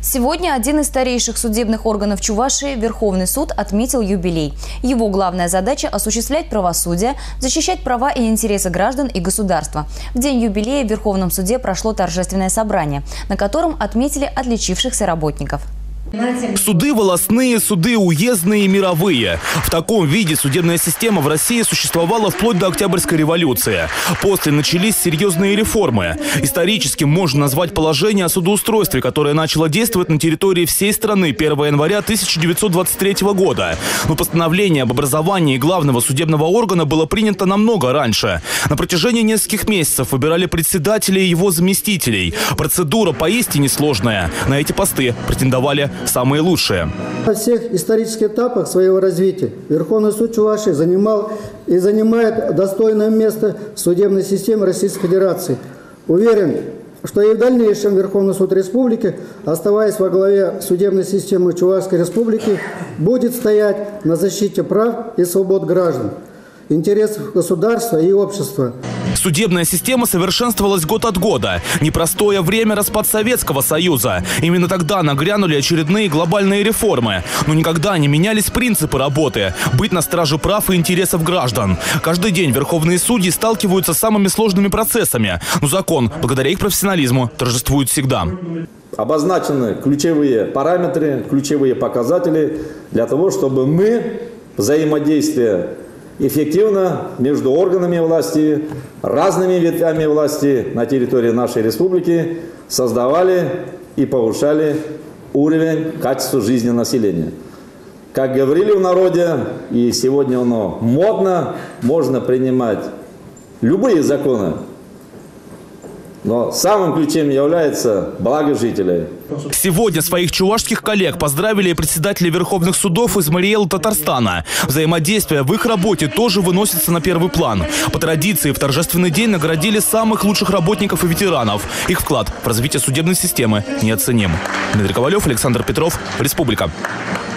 Сегодня один из старейших судебных органов Чувашии, Верховный суд, отметил юбилей. Его главная задача – осуществлять правосудие, защищать права и интересы граждан и государства. В день юбилея в Верховном суде прошло торжественное собрание, на котором отметили отличившихся работников. Суды волостные, суды уездные и мировые. В таком виде судебная система в России существовала вплоть до Октябрьской революции. После начались серьезные реформы. Историческим можно назвать положение о судоустройстве, которое начало действовать на территории всей страны 1 января 1923 года. Но постановление об образовании главного судебного органа было принято намного раньше. На протяжении нескольких месяцев выбирали председателя и его заместителей. Процедура поистине сложная. На эти посты претендовали самые лучшие. На всех исторических этапах своего развития Верховный суд Чувашии занимал и занимает достойное место в судебной системе Российской Федерации. Уверен, что и в дальнейшем Верховный суд Республики, оставаясь во главе судебной системы Чувашской Республики, будет стоять на защите прав и свобод граждан, интересов государства и общества. Судебная система совершенствовалась год от года. Непростое время — распад Советского Союза. Именно тогда нагрянули очередные глобальные реформы. Но никогда не менялись принципы работы – быть на страже прав и интересов граждан. Каждый день верховные судьи сталкиваются с самыми сложными процессами. Но закон, благодаря их профессионализму, торжествует всегда. Обозначены ключевые параметры, ключевые показатели для того, чтобы мы взаимодействие эффективно между органами власти, разными ветвями власти на территории нашей республики создавали и повышали уровень качества жизни населения. Как говорили в народе, и сегодня оно модно, можно принимать любые законы, но самым ключом является благо жителей. Сегодня своих чувашских коллег поздравили председатели верховных судов из Мариэла, Татарстана. Взаимодействие в их работе тоже выносится на первый план. По традиции в торжественный день наградили самых лучших работников и ветеранов. Их вклад в развитие судебной системы неоценим. Дмитрий Ковалев, Александр Петров, Республика.